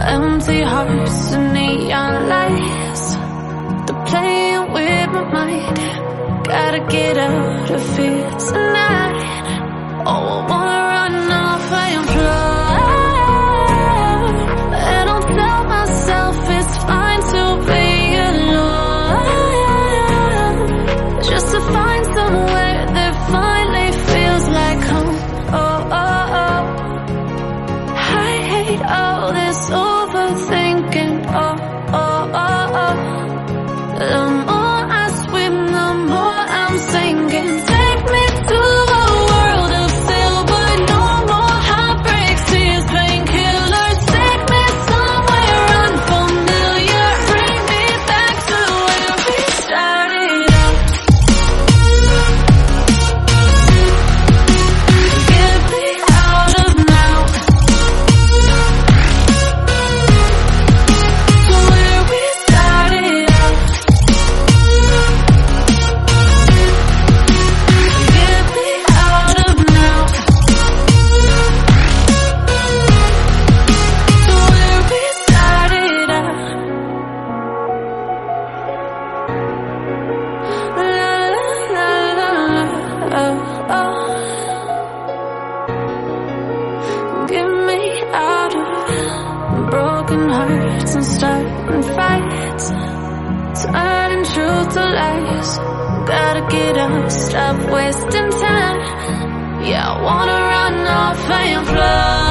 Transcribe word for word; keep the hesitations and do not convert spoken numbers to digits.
Empty hearts and neon lights, they're playing with my mind. Gotta get out of here tonight. Oh, I wanna run off and fly, and I'll tell myself it's fine to be alone, just to find somewhere that finally feels like home. Oh, oh, oh. I hate all this overthinking. Oh, oh, oh, oh. The more I swim, the more I'm sinking. Take me to a world of silver, no more heartbreaks, tears, painkillers. Take me somewhere unfamiliar, bring me back to where we started out. Get me out of now, to where we started out. Get me out of now, to where we started out. La la la la la, oh, oh. Get me out of broken hearts and starting fights, turning truth to lies. Gotta get up, stop wasting time. Yeah, I wanna run off and fly.